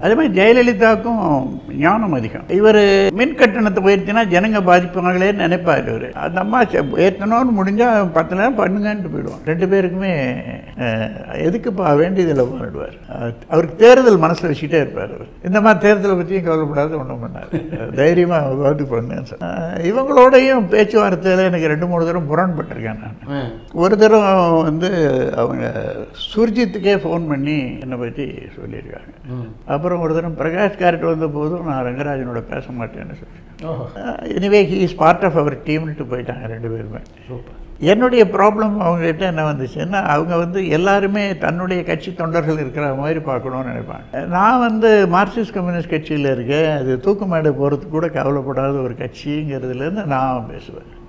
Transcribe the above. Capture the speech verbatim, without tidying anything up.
அதே மாதிரி ஜெயலலிதாவுக்கும் ஞானம் அதிகம். இவர் மின் கட்டணத்தை உயர்த்தினா ஜனங்க பாதிப்பாங்களேன்னு நினைப்பார். இவர் அந்த அம்மா ஏற்றணும்னு முடிஞ்சால் பத்து நேரம் பண்ணுங்கன்ட்டு போயிடுவோம். ரெண்டு பேருக்குமே எதுக்குப்பா வேண்டியதில் பண்ணிடுவார். அவருக்கு தேர்தல் மனசில் வச்சுக்கிட்டே இருப்பார். அவர் இந்த மாதிரி தேர்தலை பற்றியும் கவலைப்படாத ஒன்றும் பண்ணார். தைரியமாக ஓட்டு பண்ணேன் சார். இவங்களோடையும் பேச்சுவார்த்தையில் எனக்கு ரெண்டு மூணு தரம் முரண்பட்டிருக்கேன் நான். ஒரு தரம் வந்து அவங்க சுர்ஜித்துக்கே ஃபோன் பண்ணி என்னை பற்றி சொல்லியிருக்காங்க. அப்புறம் ஒரு தரம் பிரகாஷ் காரட் வந்த போதும் நான் ரங்கராஜனோட பேச மாட்டேன்னு சொல்லியிருக்கேன். Anyway he is part of our டீம்னுட்டு போயிட்டாங்க ரெண்டு பேருமே. என்னுடைய ப்ராப்ளம் அவங்ககிட்ட என்ன வந்துச்சுன்னா, அவங்க வந்து எல்லாருமே தன்னுடைய கட்சி தொண்டர்கள் இருக்கிற மாதிரி பார்க்கணும்னு நினைப்பாங்க. நான் வந்து மார்க்சிஸ்ட் கம்யூனிஸ்ட் கட்சியில் இருக்கேன், அது தூக்கு மேடை போகிறதுக்கு கூட கவலைப்படாத ஒரு கட்சிங்கிறதுலேருந்து நான் பேசுவேன்.